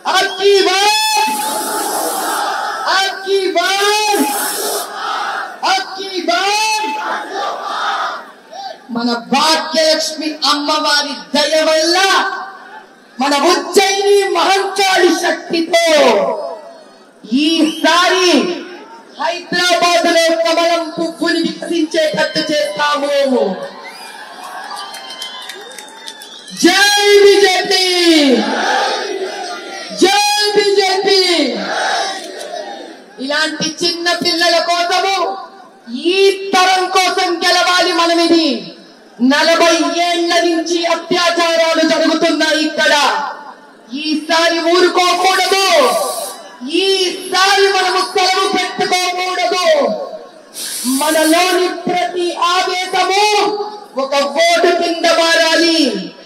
आपकी बात, आपकी बात, आपकी बात మన భాగ్యలక్ష్మి అమ్మవారి దయ వల్ల మన ఉజ్జయిని మహంకాళి శక్తితో ఈసారి హైదరాబాద్ లో కమలం పువ్వుని వికసించేటట్టు చేస్తాము. జై బీజేపీ, జై బీజేపీ. ఇలాంటి చిన్న పిల్లల కోసము, ఈ తరం కోసం గెలవాలి మనమిది. 40 ఏళ్ల నుంచి అత్యాచారాలు జరుగుతున్నాయి ఇక్కడ. ఈసారి ఊరుకోకూడదు, ఈసారి మనము సెలవు పెట్టుకోకూడదు. మనలోని ప్రతి ఆవేశము ఒక ఓటు కింద మారాలి.